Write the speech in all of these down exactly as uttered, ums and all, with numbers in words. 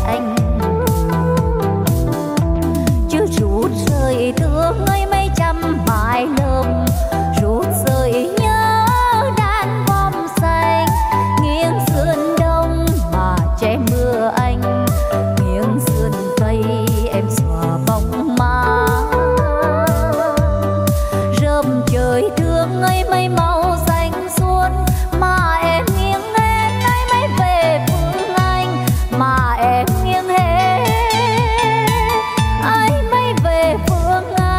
anh chưa rút rơi thương ấy mấy trăm mái lơm, rút rơi nhớ đàn bom xanh nghiêng sườn đông mà che mưa anh, nghiêng sườn tây em xòa bóng ma. Rơm trời thương ấy mấy màu xanh suốt mà em nghiêng hết ấy mấy về phương anh, mà em nghiêng hết ấy mấy về phương anh.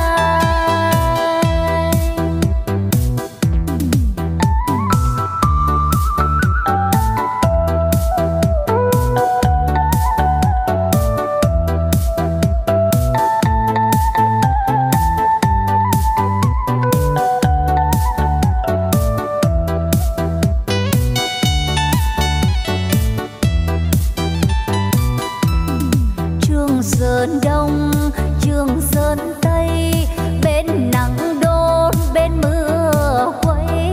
Trường Sơn Đông, Trường Sơn Tây, bên nắng đốt, bên mưa quay.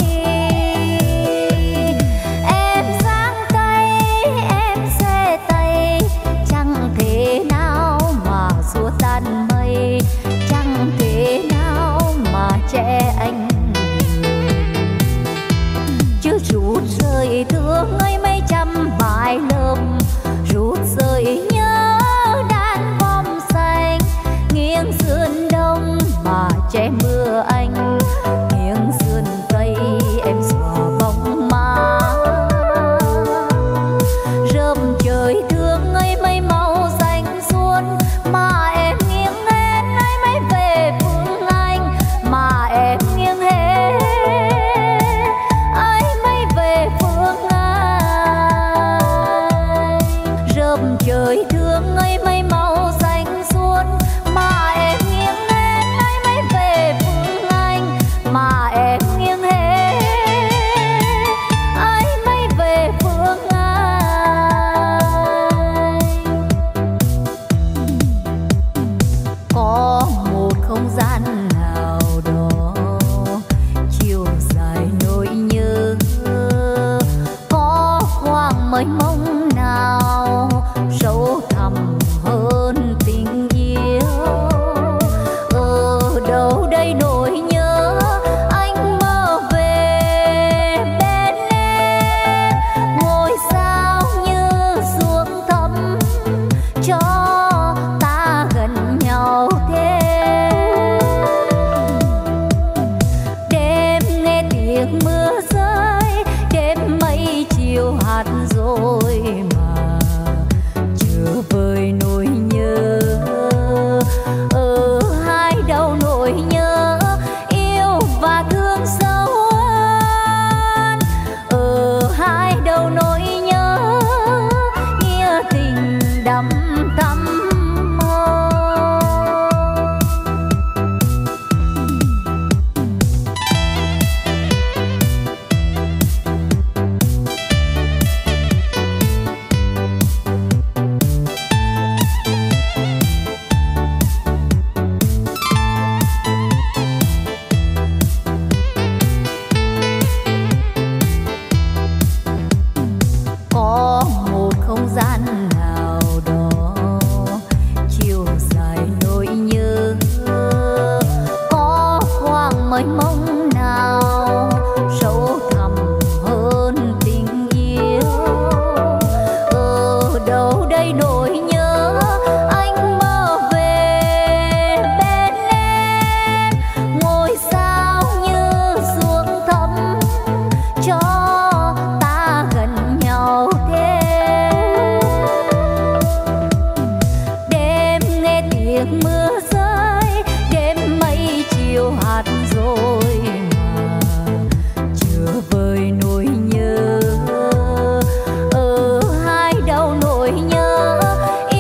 Em giang tay, em xe tay, chẳng thể nào mà xua tan mây, chẳng thể nào mà che anh. Chưa rút rơi thương ấy mấy trăm mái lơm, rút rơi nhớ đàn bom xanh nghiêng sườn đông mà che mưa anh, nghiêng sườn tây em xòa bóng ma. Rơm trời thương ấy mấy màu xanh suốt mà em nghiêng hết ấy mấy về phương anh, mà em nghiêng hết ấy mấy về phương anh. Rơm trời thương ấy mấy màu xanh suốt mà em nghiêng hết ấy mấy về phương anh, mà em nghiêng hết ấy mấy về phương anh. Có một không gian nào đó chiều dài nỗi nhớ, có khoảng mênh mông nào sâu thẳm hơn tình yêu. Ở đâu đây nỗi nhớ anh mơ về bên em, ngôi sao như xuống thăm cho ta gần nhau thêm. Đêm nghe tiếng mưa rơi, đêm mây chiều hạt rồi mà chưa vơi nỗi nhớ. Ở hai đầu nỗi nhớ yêu và thương sâu hơn, ở hai đầu nỗi nhớ nghĩa tình đắm thắm mơ. Có một không gian nào đó chiều dài nỗi nhớ, có khoảng mênh mông nào sâu thẳm hơn tình yêu. Ở đâu đây nỗi nhớ anh mơ về bên em, ngôi sao như xuống thăm cho ta gần nhau thêm. Đêm nghe tiếng mưa rơi, đêm mây chiều hạt rồi mà chưa vơi nỗi nhớ. Ở hai đầu nỗi nhớ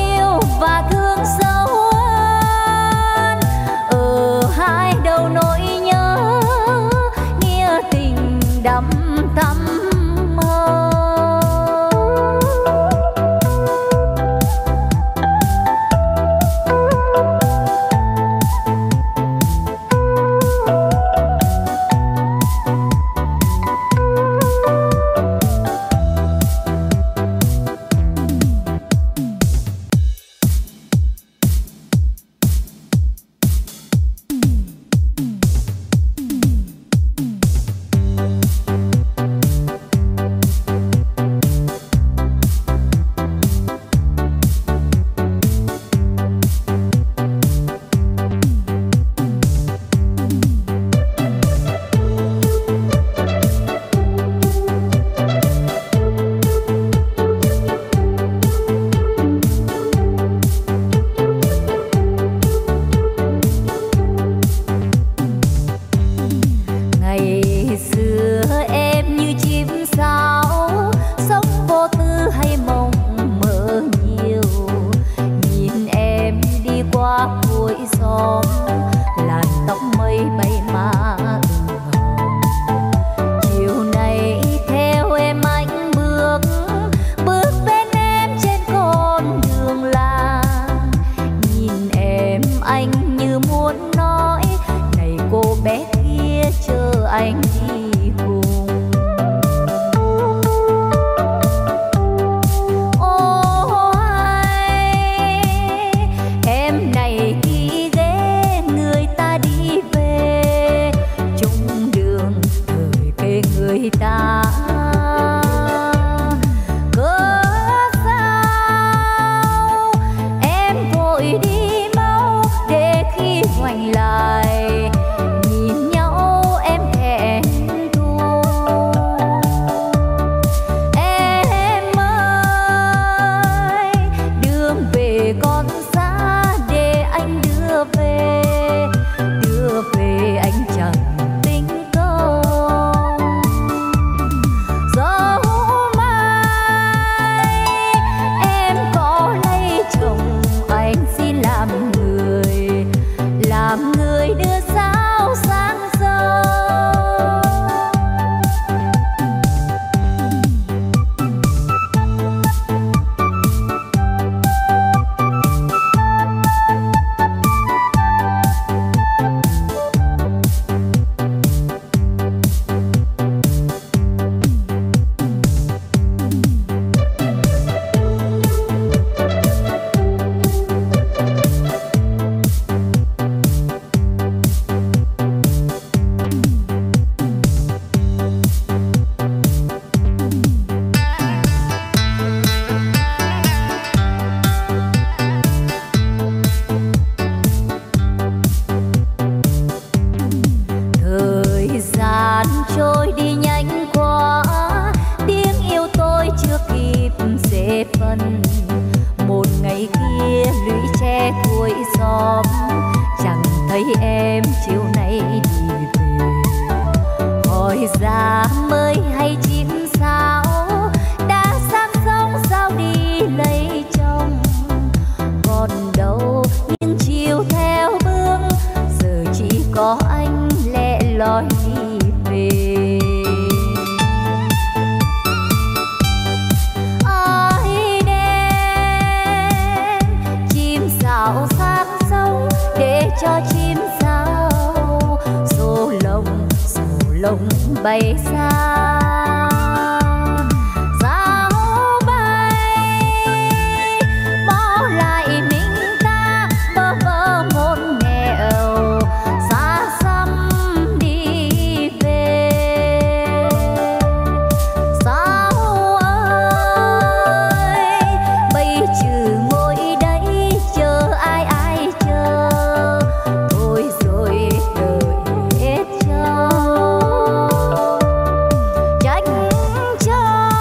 thấy em chiều nay đi về. Hỏi ra mới hay chim sao đã sang sông sao đi lấy chồng. Còn đâu những chiều theo bước giờ chỉ có anh lẻ loi đi về. Ai đem chim sáo sang sông để cho chim sao xô lồng xô lồng bay xa. Sao bay bỏ lại mình ta bơ vơ một nẻo xa xăm đi về. Sao ơi bây trừ ngồi đây chờ ai ai chờ thôi rồi đợi hết cho trách cho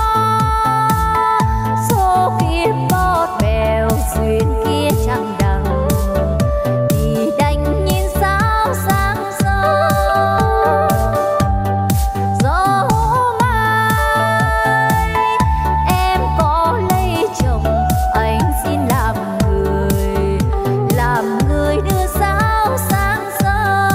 số kiếp bót bèo duyên kia chẳng đằng thì đành nhìn sao sáng sớm. Dẫu mai em có lấy chồng anh xin làm người làm người đưa sao sáng sớm.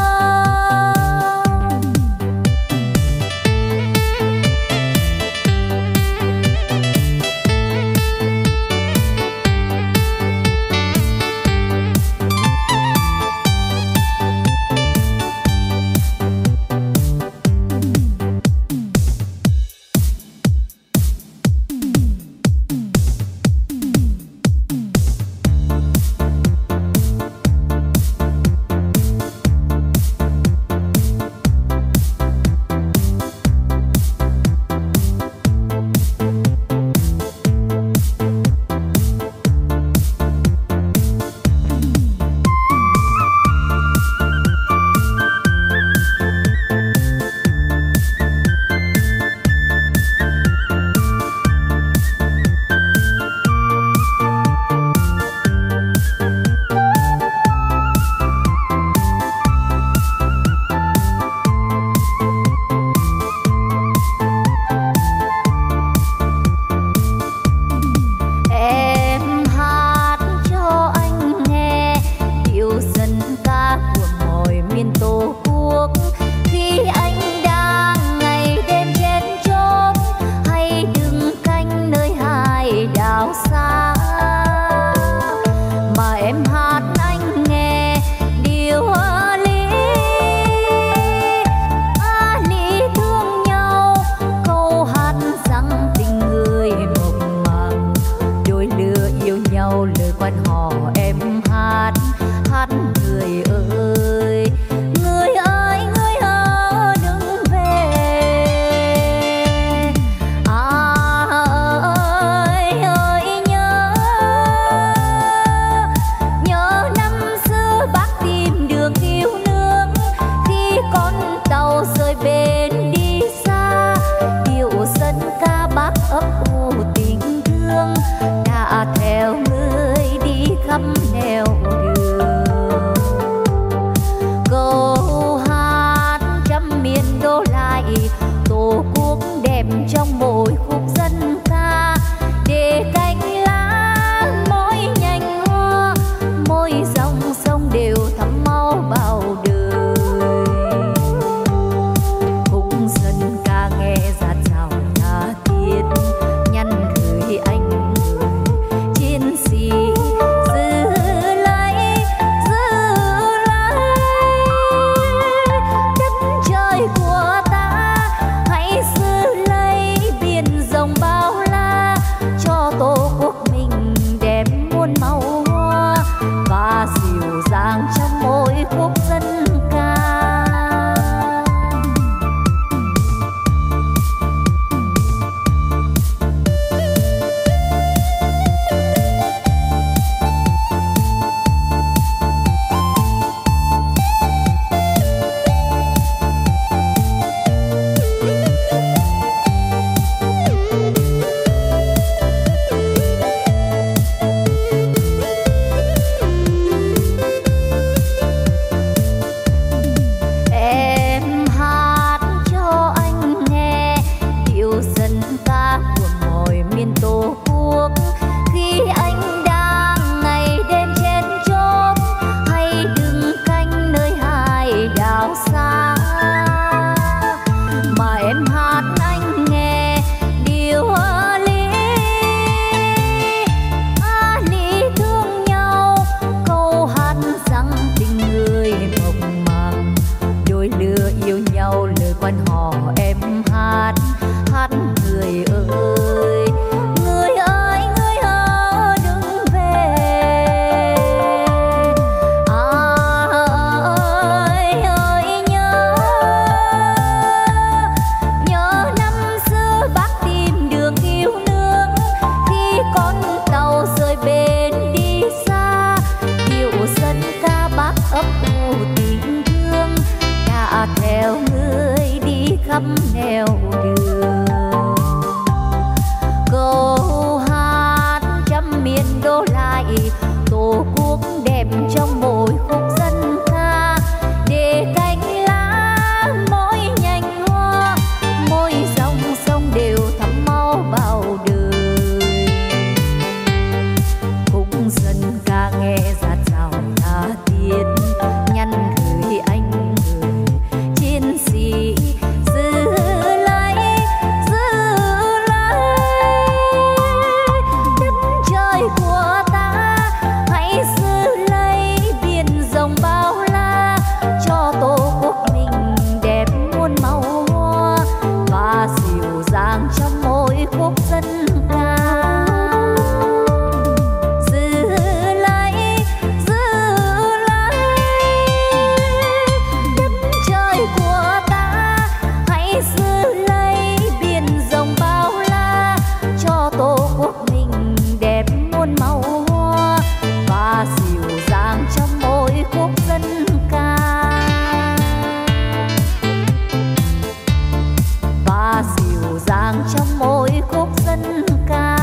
Em hát cho anh nghe điệu dân ca của mọi miền Tổ quốc. Khi anh đang ngày đêm trên chốn hay đứng canh nơi hải đảo xa, mà em hát anh nghe điều lý a lý thương nhau. Câu hát rằng tình người mộng màng đôi lứa yêu nhau lời quan họ em hát hát người ơi người ơi người ơi đừng về. À ơi ơi nhớ nhớ năm xưa bác tìm đường yêu nước khi con tàu rời bến đi xa. Điệu dân ca bác ấp ủ tình thương đã theo người đi khắp nẻo đường. Câu hát trăm miền đô lại tổ quốc đẹp trong mỗi khúc dân ca. Để cánh lá mỗi nhành hoa mỗi dòng sông đều thắm máu bao đời. Khúc dân ca nghe dạt dào tha thiết nhắn gửi anh người chiến sĩ giữ lấy khắp nẻo đường. Câu hát trăm miền đô lại tổ quốc đẹp trong mỗi khúc dân ca, để cánh lá mỗi nhành hoa, mỗi dòng sông đều thắm máu bao đời. Khúc dân ca nghe dạt dào tha thiết, nhắn gửi anh người chiến sĩ giữ lấy, giữ lấy đất trời của ta, hãy giữ lấy biển rộng bao la, cho tổ quốc mình đẹp muôn màu hoa và dịu dàng trong mỗi khúc dân ca. Giữ lấy, giữ lấy đất trời của ta, hãy giữ lấy biển rộng bao la, cho tổ quốc mình đẹp muôn màu hoa và dịu dàng trong mỗi khúc dân ca, và dịu dàng trong mỗi khúc dân ca.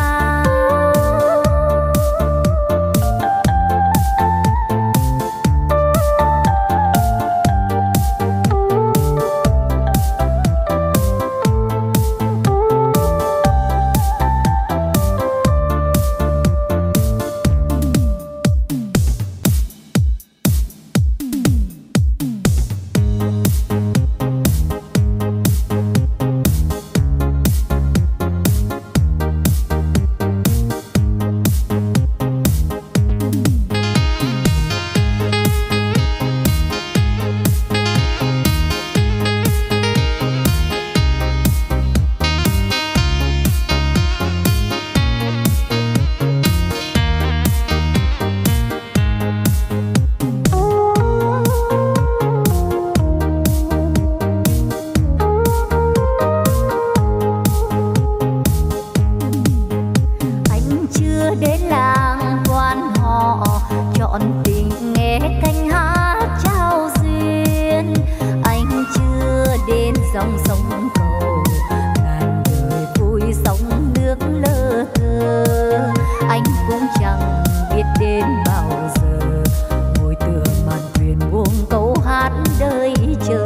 Anh chưa đến làng quan họ chọn tình nghe canh hát trao duyên, anh chưa đến dòng sông cầu ngàn đời vui sóng nước lơ thơ, anh cũng chẳng biết đến bao giờ ngồi tựa màn thuyền buông câu hát đời chờ.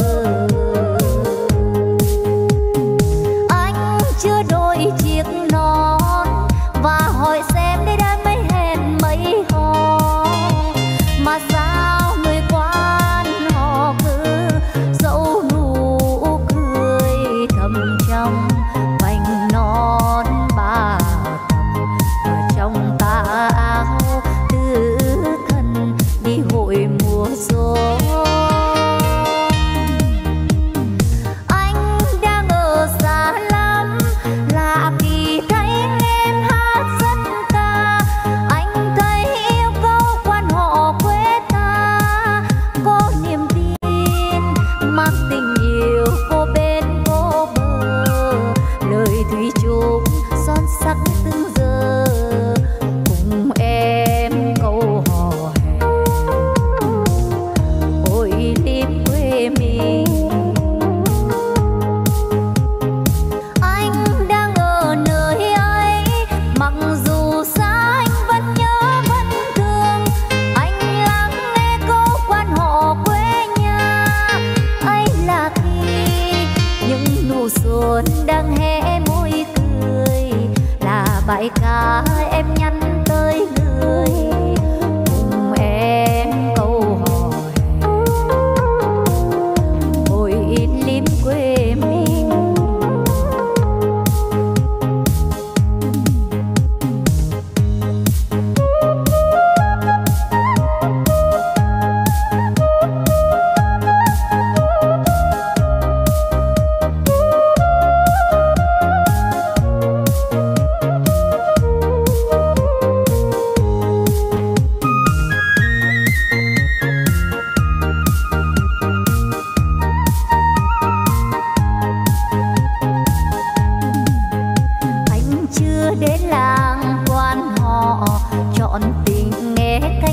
Anh chưa đổi chiếc nón và hỏi xem đây đã mấy hẹn mấy hò, mà sao người quan họ cứ dẫu nụ cười thầm trong vành nón ba tầm, và trong tà áo tứ thân đi hội mùa gió. Anh đang ở xa lắm, lạ kỳ thấy em hát dân ca, anh thấy yêu câu quan họ quê ta, có niềm tin mang tình yêu vô bên vô bờ, lời thủy chung son sắc từng giờ cùng em câu hò hẹn ôi lim quê mình. Anh đang ở nơi ấy, mặc dù xa anh vẫn nhớ vẫn thương, anh lắng nghe câu quan họ quê nhà ấy là khi những nụ xuân đang hé môi cười, là bài ca em nhắn tới người cùng em câu hò hẹn ôi lim quê mình. Anh chưa đến làng quan họ chọn tình nghe